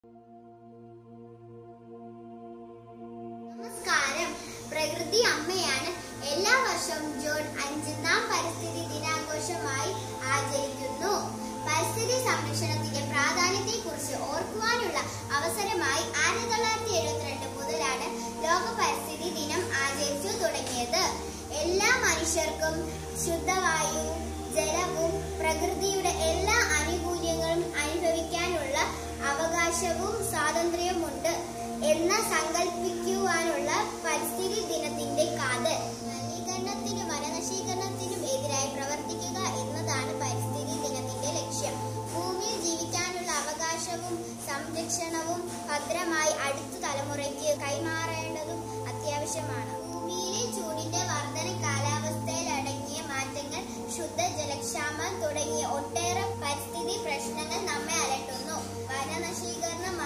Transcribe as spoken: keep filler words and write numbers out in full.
നമസ്കാരം. പ്രകൃതി അമ്മയാണ് എല്ലാ വർഷവും ജൂൺ അഞ്ച് നാം പരിസ്ഥിതി ദിനാഘോഷമായി ആചരിക്കുന്നു. പരിസ്ഥിതി സംരക്ഷണത്തിന്റെ പ്രാധാന്യത്തെക്കുറിച്ച് ഓർക്കുവാനുള്ള അവസരമായി ആയിരത്തി തൊള്ളായിരത്തി എഴുപത്തിരണ്ട് മുതലാണ് ലോക പരിസ്ഥിതി ദിനം ആചരിച്ചു തുടങ്ങിയത്. എല്ലാ മനുഷ്യർക്കും ശുദ്ധവായുവും ജലവും പ്രകൃതിയുടെ എല്ലാ ആനുകൂല്യങ്ങളും അനുഭവിക്കാനുള്ള അവകാശവും സ്വാതന്ത്ര്യവുമുണ്ട് എന്ന് സങ്കല്പിക്കുവാനുള്ള പരിസ്ഥിതി ദിനത്തിന്റെ കാതൽ. മലിനീകരണത്തിനും വനനശീകരണത്തിനും എതിരായി പ്രവർത്തിക്കുക എന്നതാണ് പരിസ്ഥിതി ദിനത്തിന്റെ ലക്ഷ്യം. ഭൂമിയിൽ ജീവിക്കാനുള്ള അവകാശവും സംരക്ഷണവും ഭദ്രമായി അടുത്ത തലമുറയ്ക്ക് കൈമാറേണ്ടതും അത്യാവശ്യമാണ്. ഭൂമിയിലെ ചൂടിന്റെ വർധന, കാലാവസ്ഥയിൽ അടങ്ങിയ മാറ്റങ്ങൾ, ശുദ്ധജലക്ഷാമം തുടങ്ങിയ ഒട്ടേറെ പരിസ്ഥിതി പ്രശ്നങ്ങൾ നമ്മെ അലട്ടുന്നു. വനനശീകരണം